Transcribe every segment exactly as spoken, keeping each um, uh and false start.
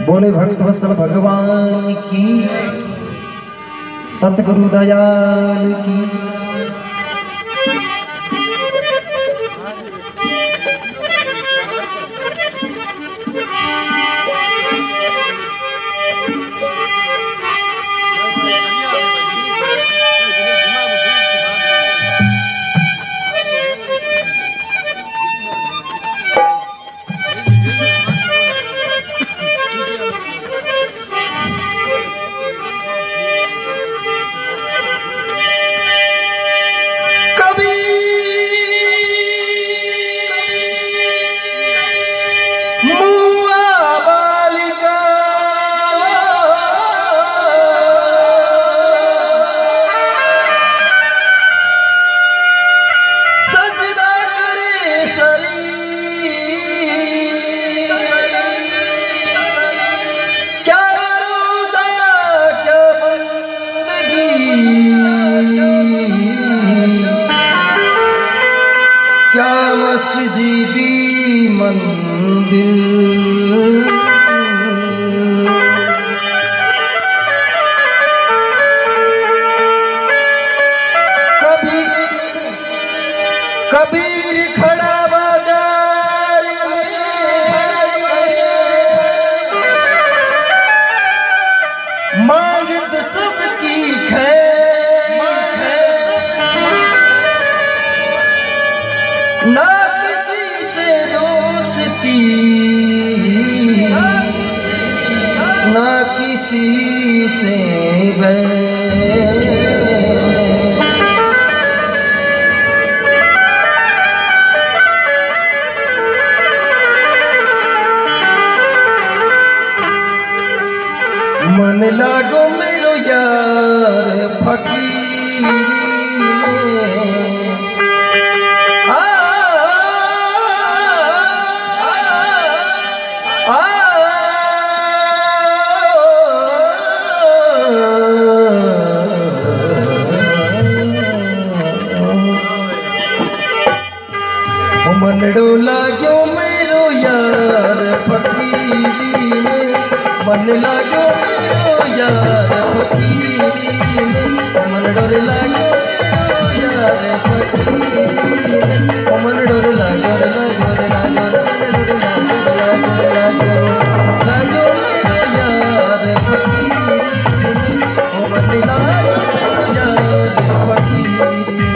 बोले भक्त वत्सल भगवान की, सतगुरु दयाल की। क्या मस्जिदी मंदिर, कभी कबीर खड़ा बाजार में, मांगत सबकी खैर, ना किसी से दोस्ती, ना किसी से बैर। मन लागो मेरो यार फकीरी में, मन डोला जो मेरो यार फकीरी में, मन लागो मेरो यार फकीरी में, मन डोर लागो मेरो यार फकीरी में, मन डोर लागो लागो लागो मन डोर लागो लागो लागो मेरो यार फकीरी में, मन लागो मेरो यार फकीरी में।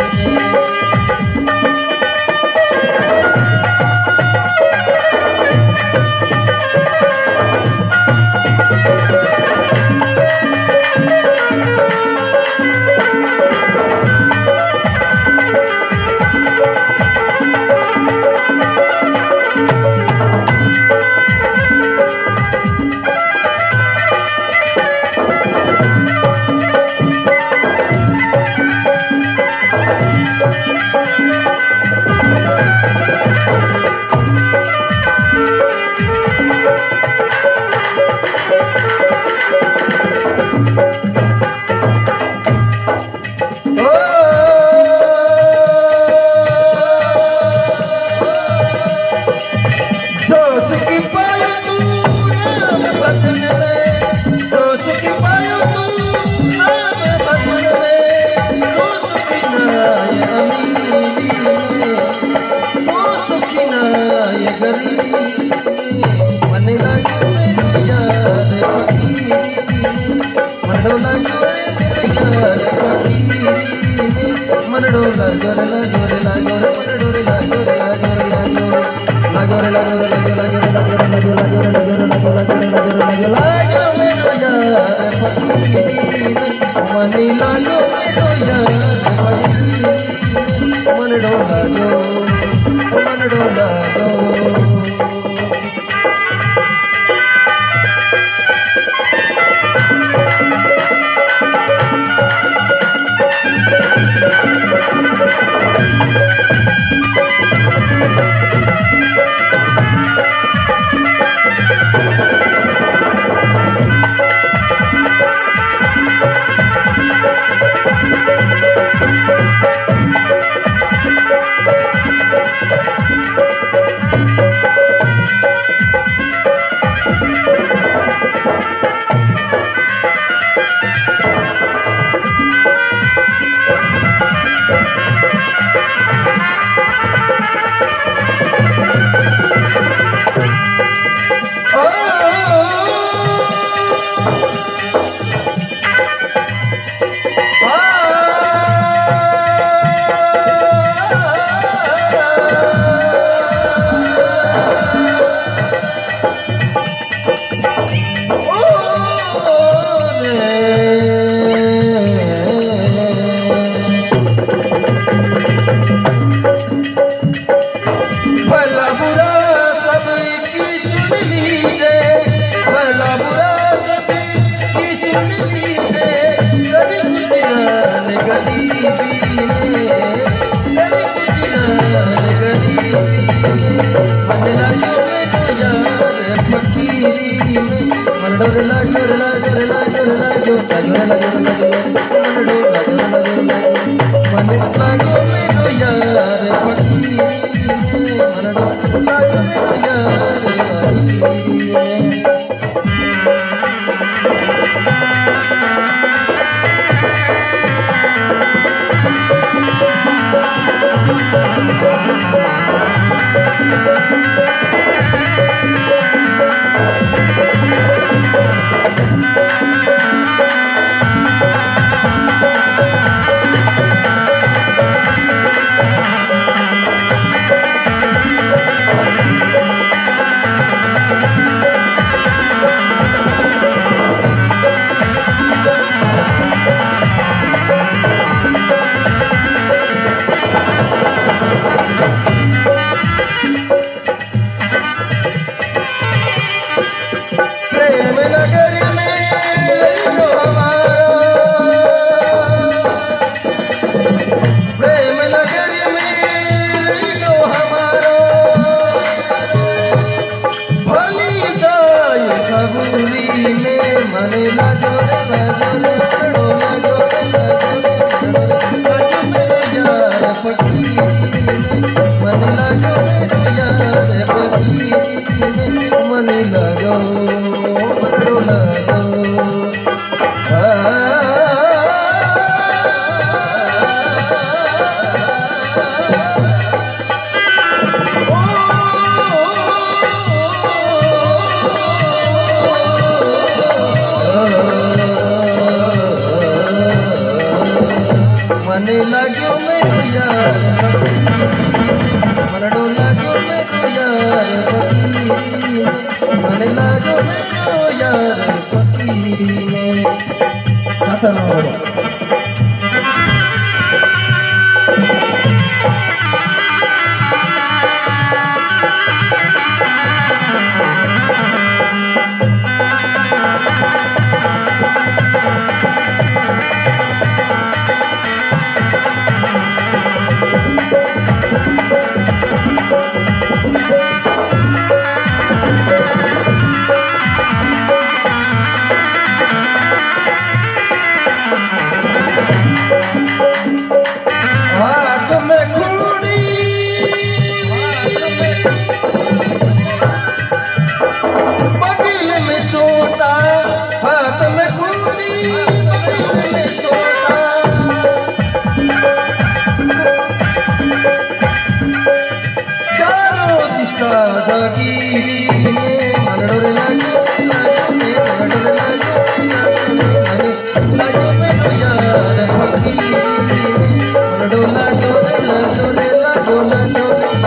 मन डोला जोर ला जोर ला जोर मन डोर ला जोर ला जोर ला जोर ला जोर ला जोर ला जोर ला जोर ला जोर ला जोर ला जोर ला जोर ला जोर ला जोर ला जोर ला जोर ला जो मेरो यार फकीरी मन ला जो मेरो यार फकीरी मन डोला जो मन डोला जो। भला बुरा सबकी सुन लीजिए, भला बुरा सबकी सुन लीजिए, कभी गुजरान गरीबी में, कभी गुजरान गरीबी में, मन लागो में तो यार फकीरी में, मन डोर लागो लागो लागो लागो लागो लागो मन डोर लागो लागो लागो, मन लागो में तो यार फकीरी में, मन डोर लागो में तो यार फकीरी में। प्रेम नगर में जो हमारा, प्रेम नगर में जो हमारा, भली जाय सबूरी में, मन लागो लागो लागो लागो लागो मेरे यार फकीरी में, मन लागो मेरे यार फकीरी में, मन लागो मनो लागो मन लागो मेरो यार मन डो लागो मेरो यार फकीरी में, मन लागो मेरो यार फकीरी में। आता ना हो हाथ में घूड़ी बगल में सोता, हाथ में घूड़ी बगल में सोता, चारों दिशा जागीरी में, मन डोर लागो लागो मन डोर लागो लागो मेरो यार फकीरी में, मन डोर लागो लागो लागो लागो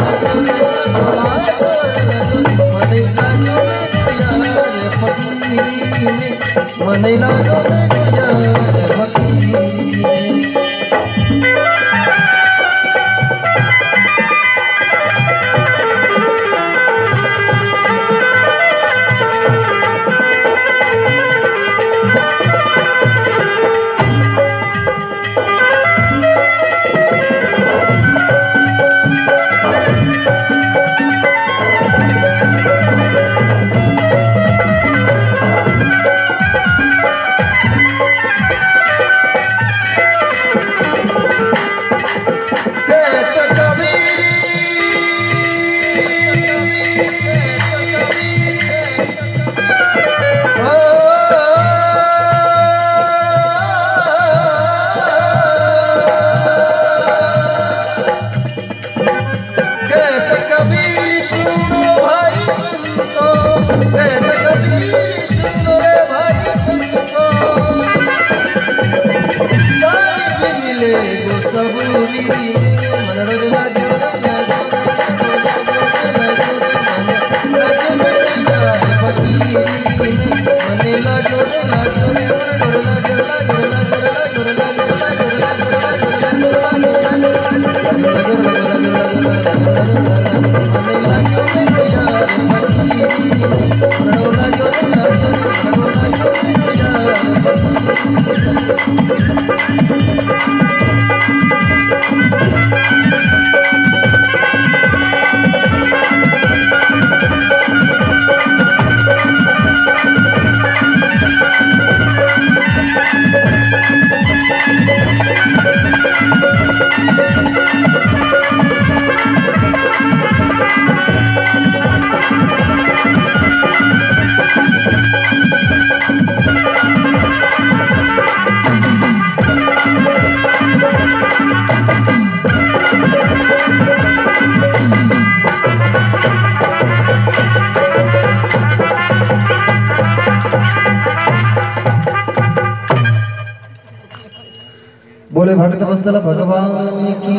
मन लागो मेरो यार फकीरी में। सबूरी बोले भक्त वत्सल भगवान की।